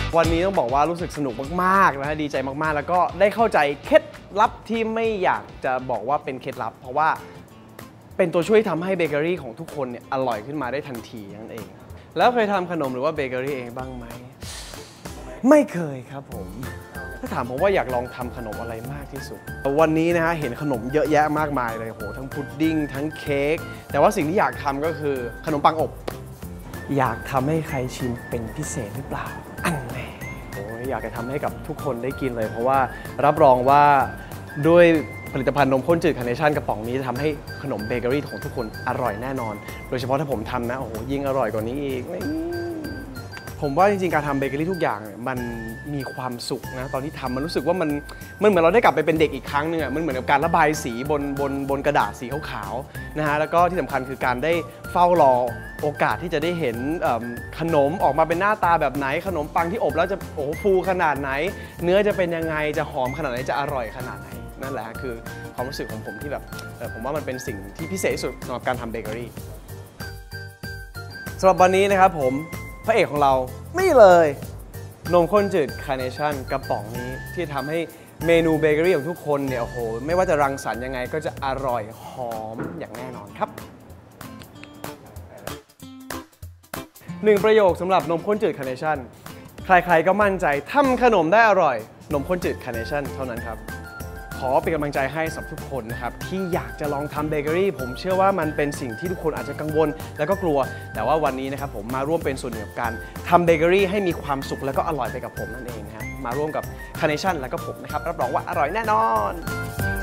วันนี้ต้องบอกว่ารู้สึกสนุกมากๆนะฮะดีใจมากๆแล้วก็ได้เข้าใจเคล็ดลับที่ไม่อยากจะบอกว่าเป็นเคล็ดลับเพราะว่าเป็นตัวช่วยทำให้เบเกอรี่ของทุกคนเนี่ยอร่อยขึ้นมาได้ทันทีนั่นเองแล้วเคยทำขนมหรือว่าเบเกอรี่เองบ้างไหมไม่เคยครับผมถ้าถามผมว่าอยากลองทำขนมอะไรมากที่สุดวันนี้นะฮะเห็นขนมเยอะแยะมากมายเลยโหทั้งพุดดิ้งทั้งเค้กแต่ว่าสิ่งที่อยากทำก็คือขนมปังอบอยากทำให้ใครชิมเป็นพิเศษหรือเปล่าอันแน่โอ้ยอยากจะทำให้กับทุกคนได้กินเลยเพราะว่ารับรองว่าด้วยผลิตภัณฑ์นมข้นจืดคาร์เนชั่นกระป๋องนี้จะทำให้ขนมเบเกอรี่ของทุกคนอร่อยแน่นอนโดยเฉพาะถ้าผมทำนะโอ้โหยิ่งอร่อยกว่านี้อีกผมว่าจริงๆการทำเบเกอรี่ทุกอย่างเนี่ยมันมีความสุขนะตอนที่ทำมันรู้สึกว่ามันเหมือนเราได้กลับไปเป็นเด็กอีกครั้งหนึ่งมันเหมือนกับการระบายสีบนกระดาษสีขาวๆนะฮะแล้วก็ที่สำคัญคือการได้เฝ้ารอโอกาสที่จะได้เห็นขนมออกมาเป็นหน้าตาแบบไหนขนมปังที่อบแล้วจะโอ้ฟูขนาดไหนเนื้อจะเป็นยังไงจะหอมขนาดไหนจะอร่อยขนาดไหนนั่นแหละคือความรู้สึกของผมที่แบบผมว่ามันเป็นสิ่งที่พิเศษที่สุดสำหรับการทำเบเกอรี่สำหรับวันนี้นะครับผมพระเอกของเรานี่เลยนมข้นจืดคาร์เนชั่นกระป๋องนี้ที่ทำให้เมนูเบเกอรี่ของทุกคนเนี่ยโอ้โหไม่ว่าจะรังสรรค์ยังไงก็จะอร่อยหอมอย่างแน่นอนครับ1ประโยคสำหรับนมข้นจืดคาร์เนชั่นใครๆก็มั่นใจทำขนมได้อร่อยนมข้นจืดคาร์เนชั่นเท่านั้นครับขอเป็นกำลังใจให้สำหรับทุกคนนะครับที่อยากจะลองทำเบเกอรี่ผมเชื่อว่ามันเป็นสิ่งที่ทุกคนอาจจะกังวลแล้วก็กลัวแต่ว่าวันนี้นะครับผมมาร่วมเป็นส่วนหนึ่งกับการทำเบเกอรี่ให้มีความสุขแล้วก็อร่อยไปกับผมนั่นเองนะครับมาร่วมกับคาร์เนชั่นแล้วก็ผมนะครับรับรองว่าอร่อยแน่นอน